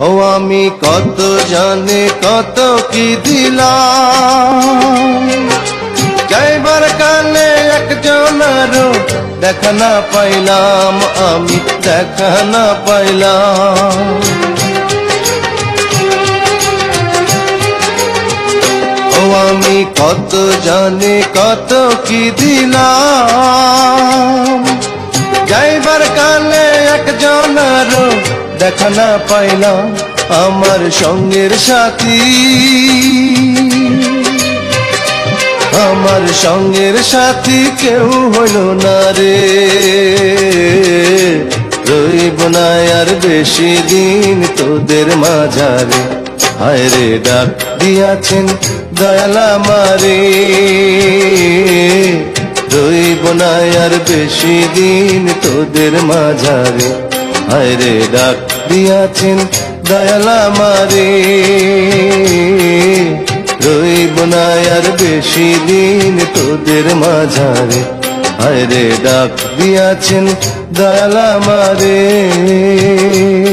ও আমি কত জানে কত কি দিলাম, যাইবার কালে একজনেরও দেখা না পাইলাম, আমি দেখা না পাইলাম। ও আমি কত জানি কত কি দিলাম, যাইবার কালে একজনেরও দেখা না পাইলাম। আমার সঙ্গের সাথী, আমার সঙ্গের সাথী কেউ হইল না রে, রইব না আর বেশি দিন তোদের মাঝারে। হায় রে ডাক দিয়াছেন দয়াল আমারে, রইব না আর বেশি দিন তোদের মাঝারে। হায় রে ডাক দিয়াছেন দয়াল আমারে, রইব না আর বেশি দিন তোদের মাঝারে। হায় রে ডাক দিয়াছেন দয়াল আমারে।